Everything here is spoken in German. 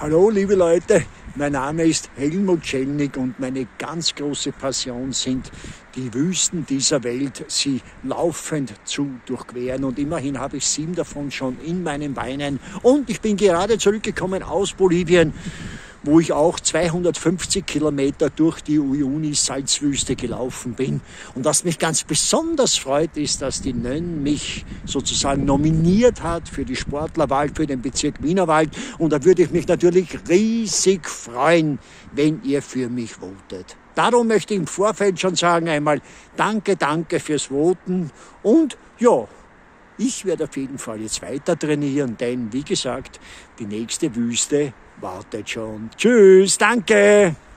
Hallo liebe Leute, mein Name ist Helmut Schelnig und meine ganz große Passion sind die Wüsten dieser Welt, sie laufend zu durchqueren. Und immerhin habe ich 7 davon schon in meinen Beinen. Und ich bin gerade zurückgekommen aus Bolivien, wo ich auch 250 Kilometer durch die Uyuni-Salzwüste gelaufen bin. Und was mich ganz besonders freut, ist, dass die NÖN mich sozusagen nominiert hat für die Sportlerwahl, für den Bezirk Wienerwald. Und da würde ich mich natürlich riesig freuen, wenn ihr für mich votet. Darum möchte ich im Vorfeld schon sagen einmal danke fürs Voten. Und ja, ich werde auf jeden Fall jetzt weiter trainieren, denn wie gesagt, die nächste Wüste wartet schon. Tschüss, danke!